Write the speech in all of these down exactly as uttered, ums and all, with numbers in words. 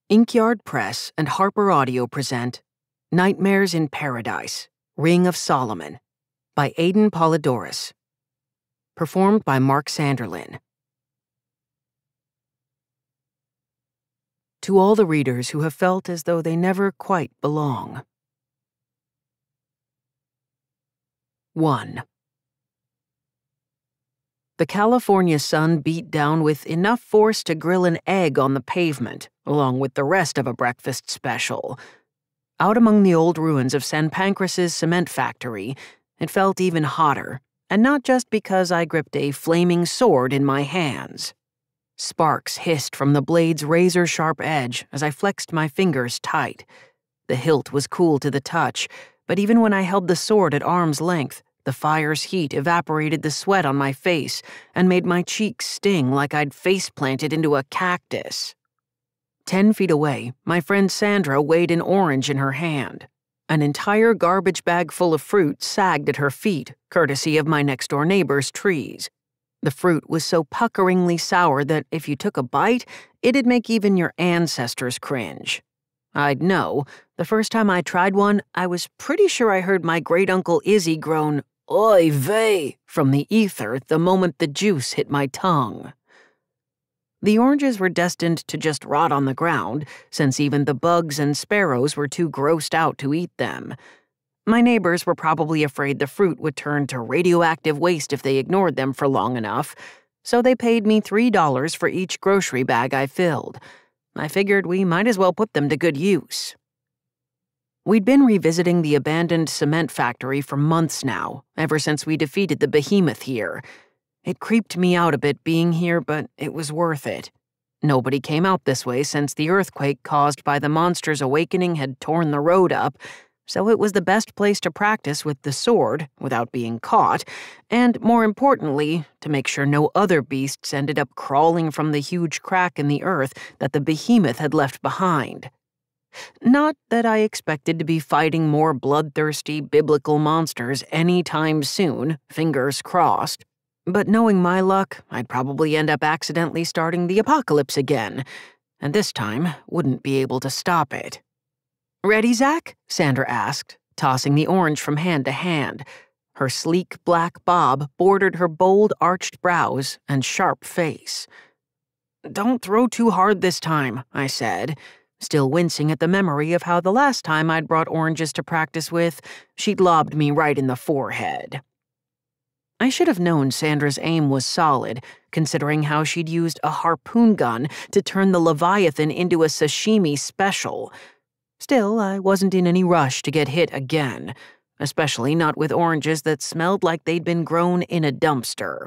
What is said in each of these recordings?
Inkyard Press and Harper Audio present Nightmares in Paradise, Ring of Solomon by Aden Polydoros. Performed by Mark Sanderlin. To all the readers who have felt as though they never quite belong. one. The California sun beat down with enough force to grill an egg on the pavement, along with the rest of a breakfast special. Out among the old ruins of San Pancras's cement factory, it felt even hotter, and not just because I gripped a flaming sword in my hands. Sparks hissed from the blade's razor-sharp edge as I flexed my fingers tight. The hilt was cool to the touch, but even when I held the sword at arm's length, the fire's heat evaporated the sweat on my face and made my cheeks sting like I'd face-planted into a cactus. Ten feet away, my friend Sandra weighed an orange in her hand. An entire garbage bag full of fruit sagged at her feet, courtesy of my next-door neighbor's trees. The fruit was so puckeringly sour that if you took a bite, it'd make even your ancestors cringe. I'd know. The first time I tried one, I was pretty sure I heard my great-uncle Izzy groan, "Oy vey," from the ether the moment the juice hit my tongue. The oranges were destined to just rot on the ground, since even the bugs and sparrows were too grossed out to eat them. My neighbors were probably afraid the fruit would turn to radioactive waste if they ignored them for long enough, so they paid me three dollars for each grocery bag I filled. I figured we might as well put them to good use. We'd been revisiting the abandoned cement factory for months now, ever since we defeated the Behemoth here. It creeped me out a bit being here, but it was worth it. Nobody came out this way since the earthquake caused by the monster's awakening had torn the road up, so it was the best place to practice with the sword without being caught, and more importantly, to make sure no other beasts ended up crawling from the huge crack in the earth that the Behemoth had left behind. Not that I expected to be fighting more bloodthirsty biblical monsters anytime soon, fingers crossed, but knowing my luck, I'd probably end up accidentally starting the apocalypse again, and this time wouldn't be able to stop it. "Ready, Zach?" Sandra asked, tossing the orange from hand to hand. Her sleek black bob bordered her bold arched brows and sharp face. "Don't throw too hard this time," I said, still wincing at the memory of how the last time I'd brought oranges to practice with, she'd lobbed me right in the forehead. I should have known Sandra's aim was solid, considering how she'd used a harpoon gun to turn the Leviathan into a sashimi special. Still, I wasn't in any rush to get hit again, especially not with oranges that smelled like they'd been grown in a dumpster.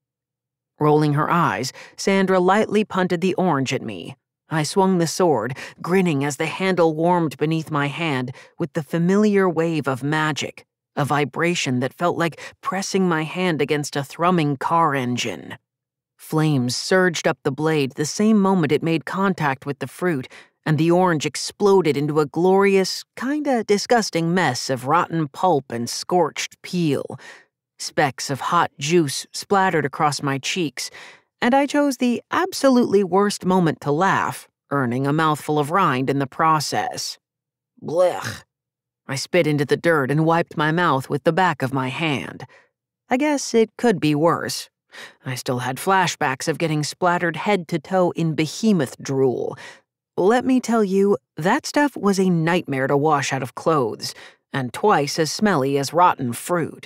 Rolling her eyes, Sandra lightly punted the orange at me. I swung the sword, grinning as the handle warmed beneath my hand with the familiar wave of magic, a vibration that felt like pressing my hand against a thrumming car engine. Flames surged up the blade the same moment it made contact with the fruit, and the orange exploded into a glorious, kinda disgusting mess of rotten pulp and scorched peel. Specks of hot juice splattered across my cheeks, and I chose the absolutely worst moment to laugh, earning a mouthful of rind in the process. Blech. I spit into the dirt and wiped my mouth with the back of my hand. I guess it could be worse. I still had flashbacks of getting splattered head to toe in Behemoth drool. Let me tell you, that stuff was a nightmare to wash out of clothes, and twice as smelly as rotten fruit.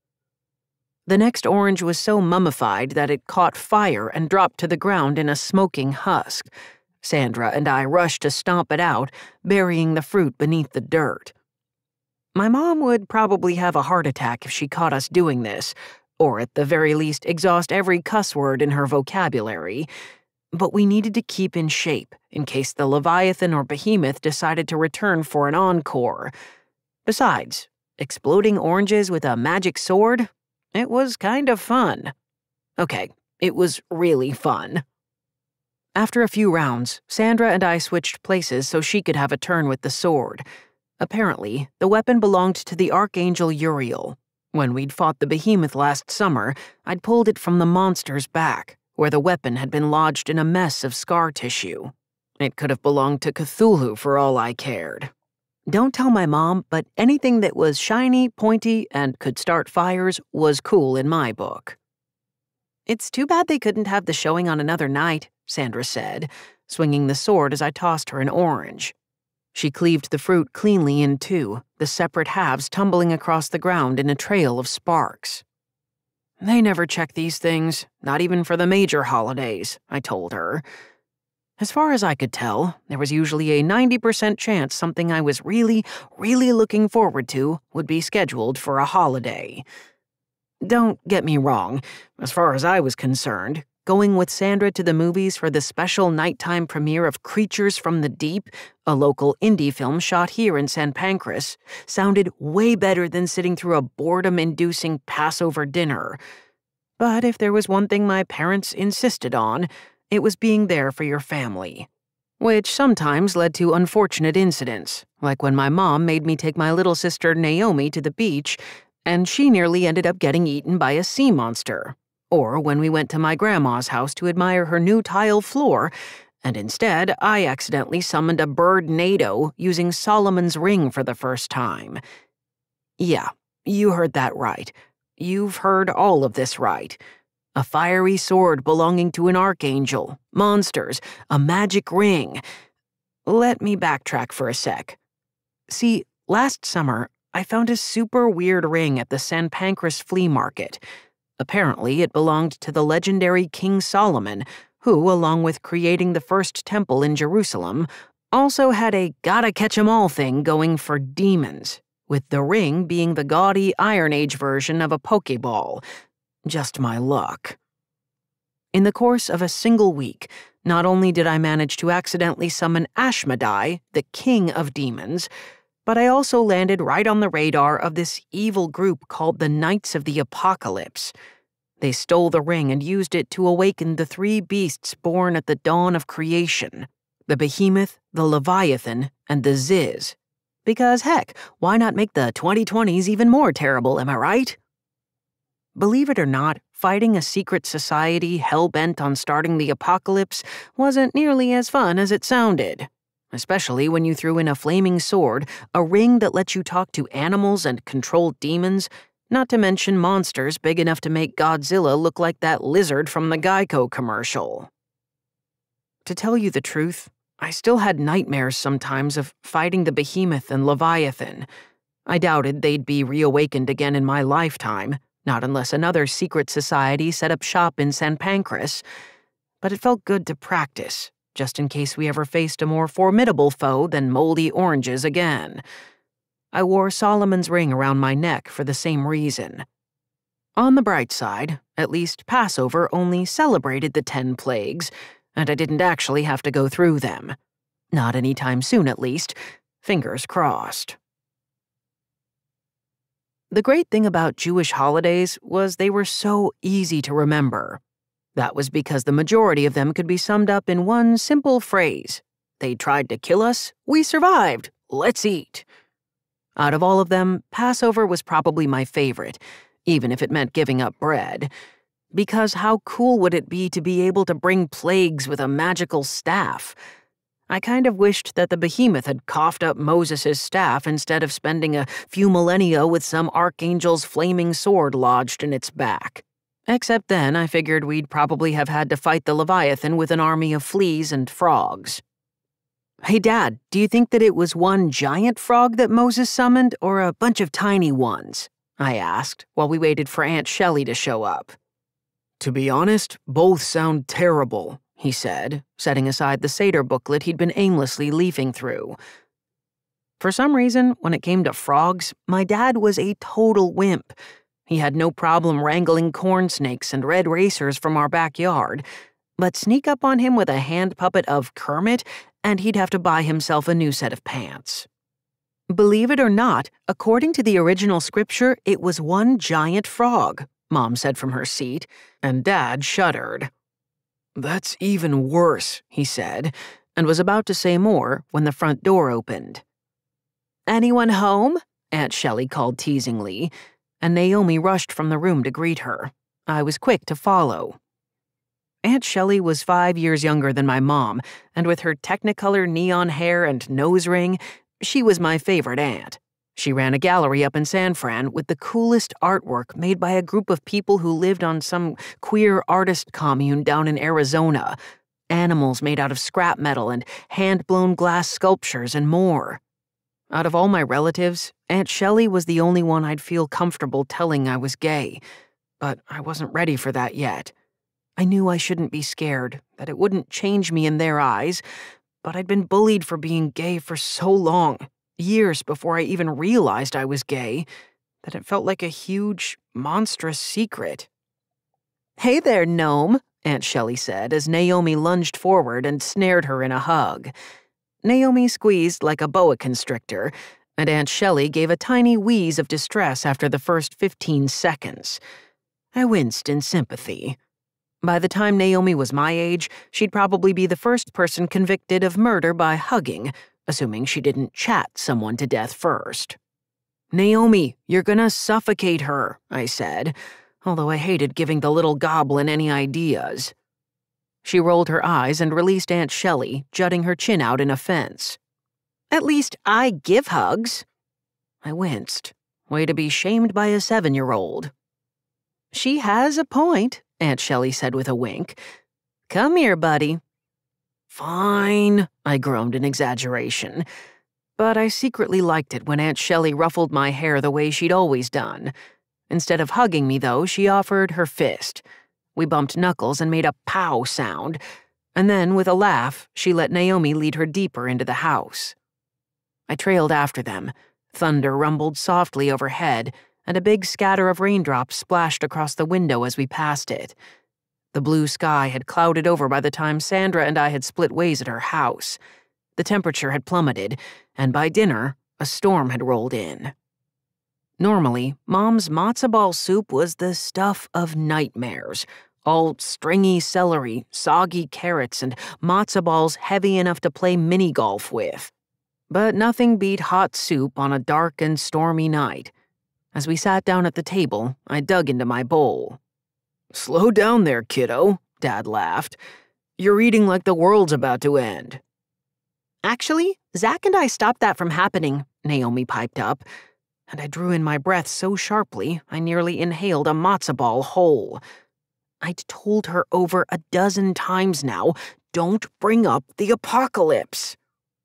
The next orange was so mummified that it caught fire and dropped to the ground in a smoking husk. Sandra and I rushed to stomp it out, burying the fruit beneath the dirt. My mom would probably have a heart attack if she caught us doing this, or at the very least exhaust every cuss word in her vocabulary. But we needed to keep in shape in case the Leviathan or Behemoth decided to return for an encore. Besides, exploding oranges with a magic sword? It was kind of fun. Okay, it was really fun. After a few rounds, Sandra and I switched places so she could have a turn with the sword. Apparently, the weapon belonged to the archangel Uriel. When we'd fought the Behemoth last summer, I'd pulled it from the monster's back, where the weapon had been lodged in a mess of scar tissue. It could have belonged to Cthulhu for all I cared. Don't tell my mom, but anything that was shiny, pointy, and could start fires was cool in my book. It's too bad they couldn't have the showing on another night, Sandra said, swinging the sword as I tossed her an orange. She cleaved the fruit cleanly in two, the separate halves tumbling across the ground in a trail of sparks. They never check these things, not even for the major holidays, I told her. As far as I could tell, there was usually a ninety percent chance something I was really, really looking forward to would be scheduled for a holiday. Don't get me wrong, as far as I was concerned, going with Sandra to the movies for the special nighttime premiere of Creatures from the Deep, a local indie film shot here in San Pancras, sounded way better than sitting through a boredom-inducing Passover dinner. But if there was one thing my parents insisted on, it was being there for your family. Which sometimes led to unfortunate incidents, like when my mom made me take my little sister Naomi to the beach, and she nearly ended up getting eaten by a sea monster. Or when we went to my grandma's house to admire her new tile floor, and instead I accidentally summoned a bird-nado using Solomon's ring for the first time. Yeah, you heard that right. You've heard all of this right. A fiery sword belonging to an archangel, monsters, a magic ring. Let me backtrack for a sec. See, last summer, I found a super weird ring at the San Pancras flea market. Apparently, it belonged to the legendary King Solomon, who, along with creating the first temple in Jerusalem, also had a gotta-catch-em-all thing going for demons, with the ring being the gaudy Iron Age version of a Pokeball. Just my luck. In the course of a single week, not only did I manage to accidentally summon Ashmedai, the king of demons, but I also landed right on the radar of this evil group called the Knights of the Apocalypse. They stole the ring and used it to awaken the three beasts born at the dawn of creation, the Behemoth, the Leviathan, and the Ziz. Because heck, why not make the twenty twenties even more terrible, am I right? Believe it or not, fighting a secret society hell-bent on starting the apocalypse wasn't nearly as fun as it sounded. Especially when you threw in a flaming sword, a ring that lets you talk to animals and control demons, not to mention monsters big enough to make Godzilla look like that lizard from the Geico commercial. To tell you the truth, I still had nightmares sometimes of fighting the Behemoth and Leviathan. I doubted they'd be reawakened again in my lifetime, not unless another secret society set up shop in San Pancras, but it felt good to practice, just in case we ever faced a more formidable foe than moldy oranges again. I wore Solomon's ring around my neck for the same reason. On the bright side, at least Passover only celebrated the ten plagues, and I didn't actually have to go through them. Not anytime soon, at least. Fingers crossed. The great thing about Jewish holidays was they were so easy to remember. That was because the majority of them could be summed up in one simple phrase. They tried to kill us, we survived, let's eat. Out of all of them, Passover was probably my favorite, even if it meant giving up bread. Because how cool would it be to be able to bring plagues with a magical staff? I kind of wished that the Behemoth had coughed up Moses' staff instead of spending a few millennia with some archangel's flaming sword lodged in its back. Except then I figured we'd probably have had to fight the Leviathan with an army of fleas and frogs. Hey, Dad, do you think that it was one giant frog that Moses summoned or a bunch of tiny ones? I asked while we waited for Aunt Shelley to show up. To be honest, both sound terrible, he said, setting aside the seder booklet he'd been aimlessly leafing through. For some reason, when it came to frogs, my dad was a total wimp. He had no problem wrangling corn snakes and red racers from our backyard, but sneak up on him with a hand puppet of Kermit, and he'd have to buy himself a new set of pants. Believe it or not, according to the original scripture, it was one giant frog, Mom said from her seat, and Dad shuddered. That's even worse, he said, and was about to say more when the front door opened. Anyone home? Aunt Shelley called teasingly, and Naomi rushed from the room to greet her. I was quick to follow. Aunt Shelley was five years younger than my mom, and with her Technicolor neon hair and nose ring, she was my favorite aunt. She ran a gallery up in San Fran with the coolest artwork made by a group of people who lived on some queer artist commune down in Arizona. Animals made out of scrap metal and hand-blown glass sculptures and more. Out of all my relatives, Aunt Shelley was the only one I'd feel comfortable telling I was gay, but I wasn't ready for that yet. I knew I shouldn't be scared, that it wouldn't change me in their eyes, but I'd been bullied for being gay for so long, years before I even realized I was gay, that it felt like a huge, monstrous secret. "Hey there, gnome," Aunt Shelley said as Naomi lunged forward and snared her in a hug. Naomi squeezed like a boa constrictor, and Aunt Shelley gave a tiny wheeze of distress after the first fifteen seconds. I winced in sympathy. By the time Naomi was my age, she'd probably be the first person convicted of murder by hugging, assuming she didn't chat someone to death first. "Naomi, you're gonna suffocate her," I said, although I hated giving the little goblin any ideas. She rolled her eyes and released Aunt Shelley, jutting her chin out in offense. "At least I give hugs." I winced. Way to be shamed by a seven-year-old. "She has a point," Aunt Shelley said with a wink. "Come here, buddy." "Fine," I groaned in exaggeration. But I secretly liked it when Aunt Shelley ruffled my hair the way she'd always done. Instead of hugging me, though, she offered her fist. We bumped knuckles and made a pow sound, and then, with a laugh, she let Naomi lead her deeper into the house. I trailed after them. Thunder rumbled softly overhead, and a big scatter of raindrops splashed across the window as we passed it. The blue sky had clouded over by the time Sandra and I had split ways at her house. The temperature had plummeted, and by dinner, a storm had rolled in. Normally, Mom's matzo ball soup was the stuff of nightmares. All stringy celery, soggy carrots, and matzo balls heavy enough to play mini-golf with. But nothing beat hot soup on a dark and stormy night. As we sat down at the table, I dug into my bowl. "Slow down there, kiddo," Dad laughed. "You're eating like the world's about to end." "Actually, Zach and I stopped that from happening," Naomi piped up, and I drew in my breath so sharply I nearly inhaled a matzo ball whole. I'd told her over a dozen times now, don't bring up the apocalypse.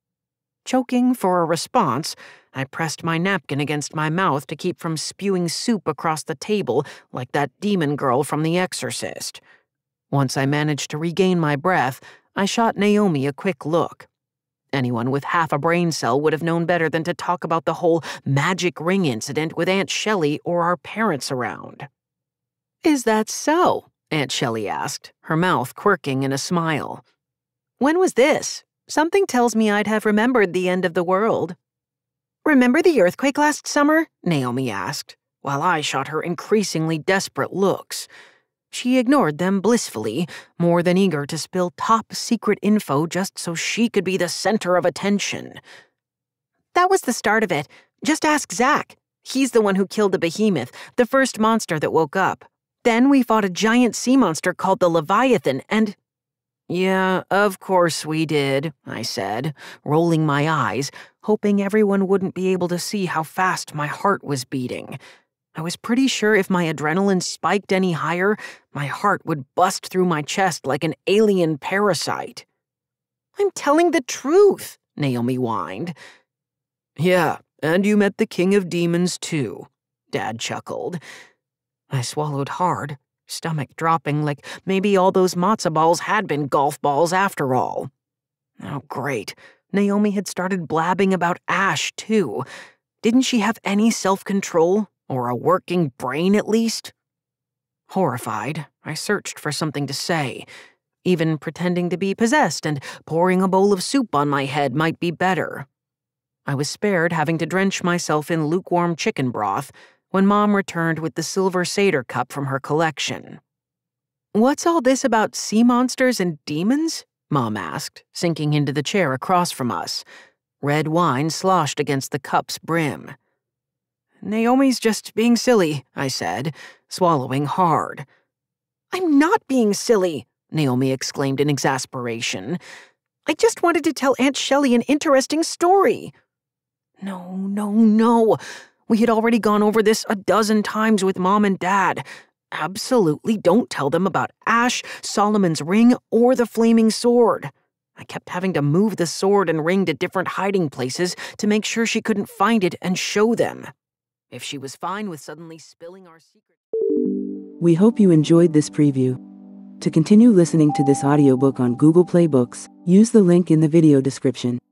Choking for a response, I pressed my napkin against my mouth to keep from spewing soup across the table like that demon girl from The Exorcist. Once I managed to regain my breath, I shot Naomi a quick look. Anyone with half a brain cell would have known better than to talk about the whole magic ring incident with Aunt Shelley or our parents around. "Is that so?" Aunt Shelley asked, her mouth quirking in a smile. "When was this? Something tells me I'd have remembered the end of the world." "Remember the earthquake last summer?" Naomi asked, while I shot her increasingly desperate looks. She ignored them blissfully, more than eager to spill top-secret info just so she could be the center of attention. "That was the start of it. Just ask Zach. He's the one who killed the Behemoth, the first monster that woke up. Then we fought a giant sea monster called the Leviathan, and—" "Yeah, of course we did," I said, rolling my eyes, hoping everyone wouldn't be able to see how fast my heart was beating. I was pretty sure if my adrenaline spiked any higher, my heart would bust through my chest like an alien parasite. "I'm telling the truth," Naomi whined. "Yeah, and you met the king of demons, too," Dad chuckled. I swallowed hard, stomach dropping like maybe all those matzo balls had been golf balls after all. Oh, great. Naomi had started blabbing about Ash, too. Didn't she have any self-control? Or a working brain, at least? Horrified, I searched for something to say. Even pretending to be possessed and pouring a bowl of soup on my head might be better. I was spared having to drench myself in lukewarm chicken broth when Mom returned with the silver seder cup from her collection. "What's all this about sea monsters and demons?" Mom asked, sinking into the chair across from us. Red wine sloshed against the cup's brim. "Naomi's just being silly," I said, swallowing hard. "I'm not being silly," Naomi exclaimed in exasperation. "I just wanted to tell Aunt Shelley an interesting story." No, no, no. We had already gone over this a dozen times with Mom and Dad. Absolutely don't tell them about Ash, Solomon's ring, or the flaming sword. I kept having to move the sword and ring to different hiding places to make sure she couldn't find it and show them. If she was fine with suddenly spilling our secret... We hope you enjoyed this preview. To continue listening to this audiobook on Google Play Books, use the link in the video description.